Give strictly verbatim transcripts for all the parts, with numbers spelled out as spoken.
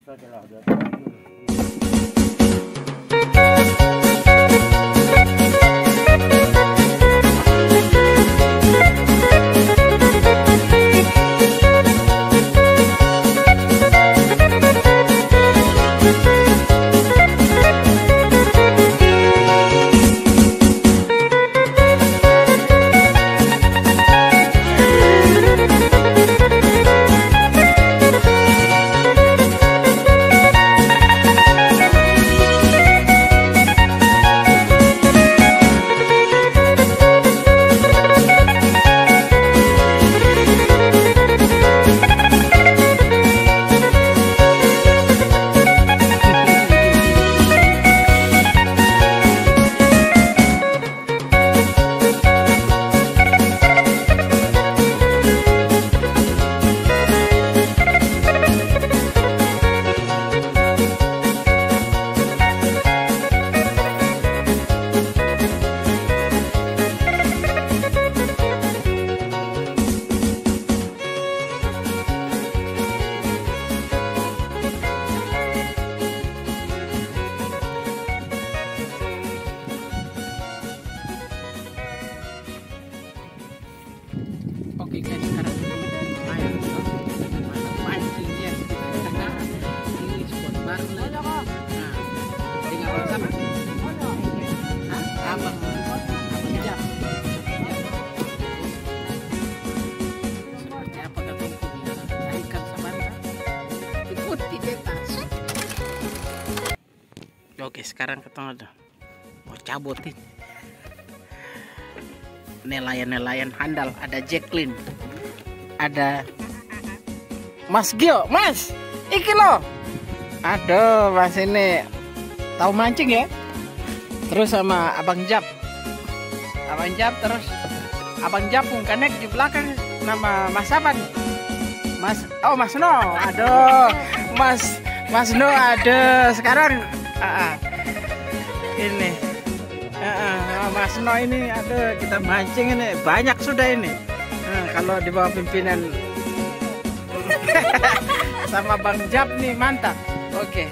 Oke guys, sekarang lumayan pancingnya ini spot baru lah. Nah, dengan abang sama? Hah? Abang, abang jam. Seperti apa katanya? Ikan sabana ikuti detas. Oke, sekarang ketemu ada mau cabotin nelayan-nelayan handal. Ada Jacqueline, ada Mas Gio, Mas iki lo, aduh Mas ini tahu mancing ya. Terus sama Abang Jap, Abang Jap terus Abang Japung connect di belakang nama Mas apa nih? Mas, oh Mas No, aduh Mas Mas No ada sekarang. Uh, ini Uh, Mas No ini ada kita mancing ini banyak sudah ini. Uh, kalau di bawah pimpinan sama Bang Jap nih mantap. Oke.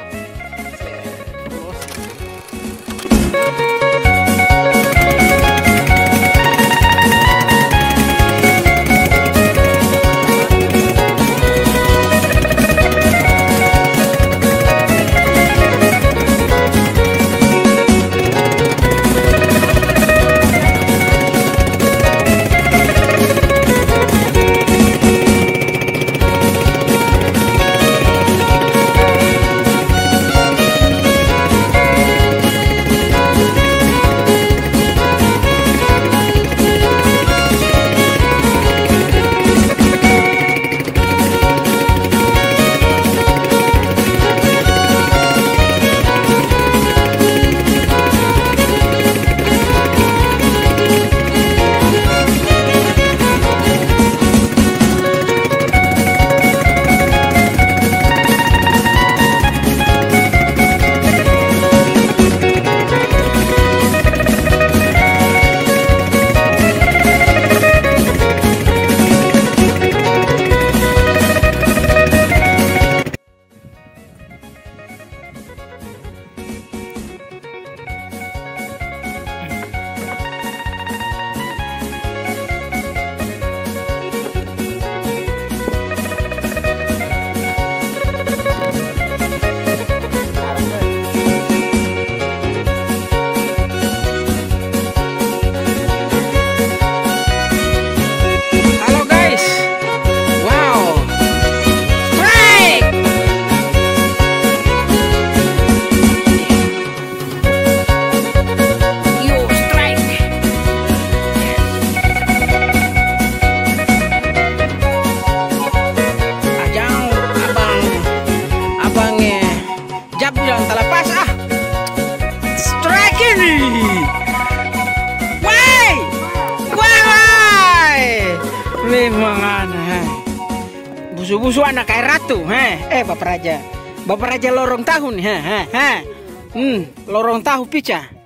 Busu-busu anak kayak ratu, heh, eh Bapak Raja, Bapak Raja lorong tahu nih, heh, heh, hmm, lorong tahu pica.